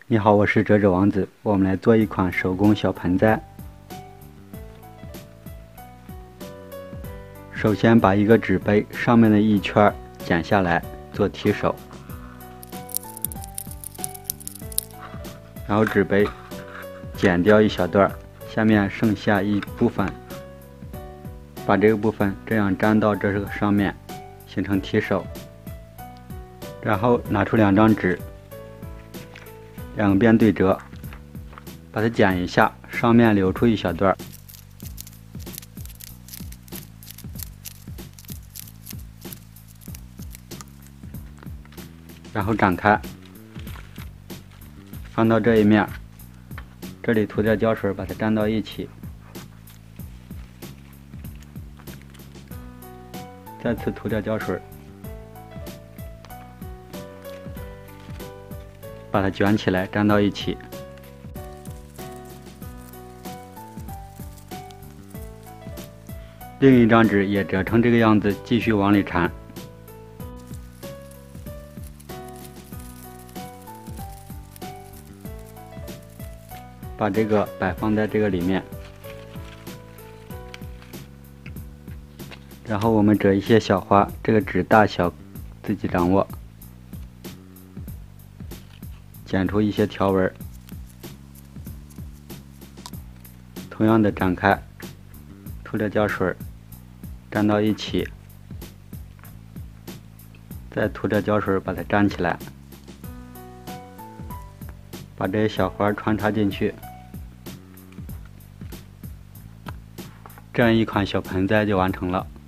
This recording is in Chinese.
你好，我是折纸王子，我们来做一款手工小盆栽。首先把一个纸杯上面的一圈剪下来做提手，然后纸杯剪掉一小段，下面剩下一部分，把这个部分这样粘到这个上面，形成提手。然后拿出两张纸，两边对折，把它剪一下，上面留出一小段，然后展开，放到这一面，这里涂点胶水，把它粘到一起，再次涂点胶水，把它卷起来粘到一起。另一张纸也折成这个样子，继续往里缠。把这个摆放在这个里面，然后我们折一些小花，这个纸大小自己掌握，剪出一些条纹，同样的展开，涂点胶水，粘到一起，再涂点胶水把它粘起来，把这些小花穿插进去，这样一款小盆栽就完成了。